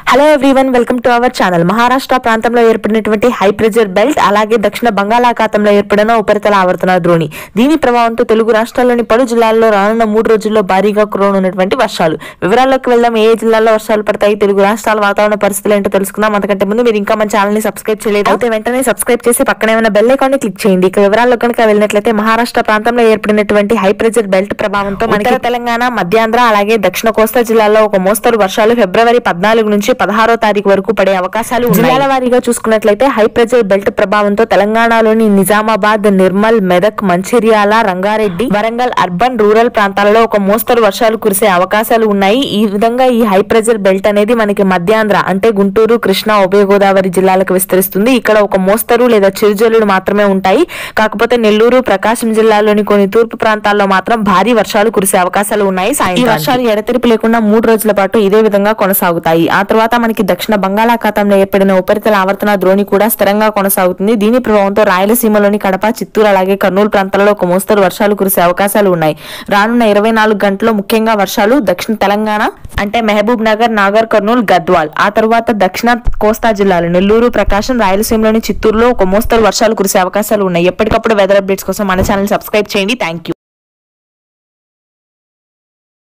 Hello everyone, welcome to our channel. Maharashtra ప్రాంతంలో ఏర్పడినటువంటి high pressure belt అలాగే దక్షిణ బంగాళాఖాతంలో ఏర్పడిన ఉపరితల ఆవర్తన ద్రోణి, దీని ప్రభావంతో తెలుగు రాష్ట్రాల్లోని పలు జిల్లాల్లో రానున్న 3 రోజుల్లో భారీగా కురవనున్నటువంటి వర్షాలు. వివరాల్లోకి వెళ్దాం. ఏ జిల్లాల్లో వర్షాలు పడతాయి, తెలుగు రాష్ట్రాల వాతావరణ పరిస్థితులు ఏంటో తెలుసుకుందాం. అంతకంటే ముందు మీరు ఇంకా మన ఛానల్ ని సబ్స్క్రైబ్ చేయలేదు అయితే వెంటనే సబ్స్క్రైబ్ చేసి పక్కనే ఉన్న బెల్ ఐకాన్ ని క్లిక్ చేయండి. ఇక వివరాల్లో కనుక వెళ్ళినట్లయితే మహారాష్ట్ర ప్రాంతంలో ఏర్పడినటువంటి హై ప్రెజర్ బెల్ట్ ప్రభావంతో మనకి తెలంగాణ, మధ్యాంధ్ర అలాగే దక్షిణ కోస్తా జిల్లాల్లో ఒక మోస్తరు వర్షాలు ఫిబ్రవరి 14 నుంచి 16వ తారీఖు వరకు పడే అవకాశాలు ఉన్నాయి. జిల్లాల వారీగా చూసుకున్నట్లయితే హై ప్రెజర్ బెల్ట్ ప్రభావంతో తెలంగాణలోని నిజామాబాద్, నిర్మల్, మెదక్, మంచిర్యాల, రంగారెడ్డి, వరంగల్ అర్బన్, రూరల్ ప్రాంతాలలో ఒక మోస్తరు వర్షాలు కురిసే అవకాశాలు ఉన్నాయి. ఈ విధంగా ఈ హై ప్రెజర్ బెల్ట్ అనేది మనకి మధ్యాంధ్ర అంటే గుంటూరు, కృష్ణా, ఉభయ గోదావరి జిల్లాలకు విస్తరిస్తుంది. ఇక్కడ ఒక మోస్తరు లేదా చిరుజల్లులు మాత్రమే ఉంటాయి. కాకపోతే నెల్లూరు, ప్రకాశం జిల్లాలోని కొన్ని తూర్పు ప్రాంతాల్లో మాత్రం భారీ వర్షాలు కురిసే అవకాశాలు ఉన్నాయి. ఈ వర్షాలు ఎడతెరిపి లేకుండా 3 రోజుల పాటు ఇదే విధంగా కొనసాగుతాయి. ఆ తర్వాత మనకి దక్షిణ బంగాళాఖాతంలో ఏర్పడిన ఉపరితల ఆవర్తన ద్రోణి కూడా స్థిరంగా కొనసాగుతుంది. దీని ప్రభావంతో రాయలసీమలోని కడప, చిత్తూరు అలాగే కర్నూలు ప్రాంతాలలో ఒక మోస్తరు వర్షాలు కురిసే అవకాశాలు ఉన్నాయి. రానున్న 24 గంటల్లో ముఖ్యంగా వర్షాలు దక్షిణ తెలంగాణ అంటే మహబూబ్ నగర్, నాగర్ కర్నూలు, గద్వాల్, ఆ తర్వాత దక్షిణ కోస్తా జిల్లాలు నెల్లూరు, ప్రకాశం, రాయలసీమలోని చిత్తూరులో ఒక మోస్తరు వర్షాలు కురిసే అవకాశాలు ఉన్నాయి. ఎప్పటికప్పుడు వెదర్ అప్డేట్స్ కోసం మన ఛానల్ సబ్స్క్రైబ్ చేయండి. Thank you.